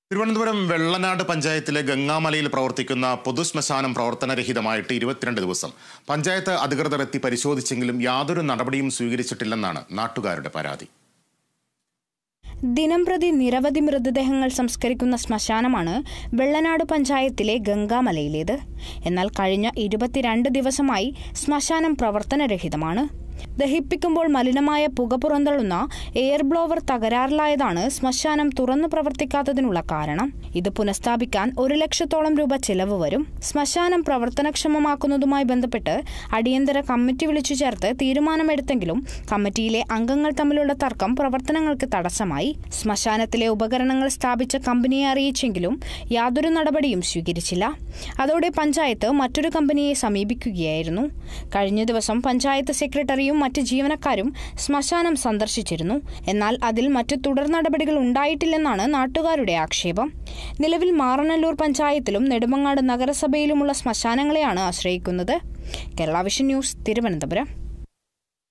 തിരുവനന്തപുരം വെള്ളനാട് പഞ്ചായത്തിലെ ഗംഗാമലയിൽ പ്രവർത്തിക്കുന്ന പൊതുശ്മശാനം പ്രവർത്തനരഹിതമായിട്ട് 22 ദിവസം. പഞ്ചായത്ത് അധികൃതർ എത്തി പരിശോധിച്ചെങ്കിലും യാതൊരു നടപടിയും സ്വീകരിച്ചിട്ടില്ലെന്നാണ് നാട്ടുകാരുടെ പരാതി. ദിനംപ്രതി നിരവധി മൃതദേഹങ്ങൾ സംസ്കരിക്കുന്ന ശ്മശാനമാണ് വെള്ളനാട് പഞ്ചായത്തിലെ ഗംഗാമലയിലേത്. എന്നാൽ കഴിഞ്ഞ 22 ദിവസമായി ശ്മശാനം പ്രവർത്തനരഹിതമാണ്. ദഹിപ്പിക്കുമ്പോൾ മലിനമായ പുക പുറന്തള്ളുന്ന എയർ ബ്ലോവർ തകരാറിലായതാണ് ശ്മശാനം തുറന്നു പ്രവർത്തിക്കാത്തതിനുള്ള കാരണം. ഇത് പുനഃസ്ഥാപിക്കാൻ 1 ലക്ഷത്തോളം രൂപ ചെലവ് വരും. ശ്മശാനം പ്രവർത്തനക്ഷമമാക്കുന്നതുമായി ബന്ധപ്പെട്ട് അടിയന്തര കമ്മിറ്റി വിളിച്ചു ചേർത്ത് തീരുമാനമെടുത്തെങ്കിലും കമ്മിറ്റിയിലെ അംഗങ്ങൾ തമ്മിലുള്ള തർക്കം പ്രവർത്തനങ്ങൾക്ക് തടസ്സമായി. ശ്മശാനത്തിലെ ഉപകരണങ്ങൾ സ്ഥാപിച്ച കമ്പനിയെ അറിയിച്ചെങ്കിലും യാതൊരു നടപടിയും സ്വീകരിച്ചില്ല. അതോടെ പഞ്ചായത്ത് മറ്റൊരു കമ്പനിയെ സമീപിക്കുകയായിരുന്നു. കഴിഞ്ഞ ദിവസം പഞ്ചായത്ത് സെക്രട്ടറിയും മറ്റ് ജീവനക്കാരും ശ്മശാനം സന്ദർശിച്ചിരുന്നു. എന്നാൽ അതിൽ മറ്റ് തുടർ നടപടികൾ ഉണ്ടായിട്ടില്ലെന്നാണ് നാട്ടുകാരുടെ ആക്ഷേപം. നിലവിൽ മാറനല്ലൂർ പഞ്ചായത്തിലും നെടുമങ്ങാട് നഗരസഭയിലുമുള്ള ശ്മശാനങ്ങളെയാണ് ആശ്രയിക്കുന്നത്. Kerala vision news, Thiruvananthapuram.